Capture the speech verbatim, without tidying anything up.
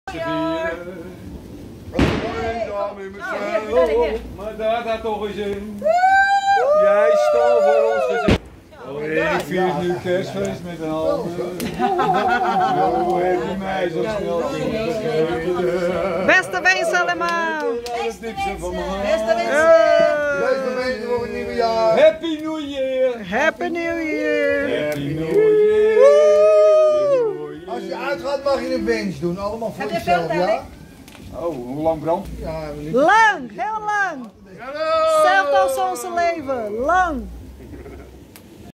Maar daar gaat toch eens in. Jij stal voor ons gezin. Oh, ik vier nu kerstfeest met een halve. Zo heeft mij zo snel. Beste wensen allemaal. Beste wensen. Beste wensen voor het nieuwe jaar. Happy New Year. Happy New Year. Happy New Year. Als je uitgaat mag je een wens doen, allemaal voor jezelf, ja? Oh, hoe lang brandt? Ja, Lang, heel lang. Hetzelfde als ons leven. Lang.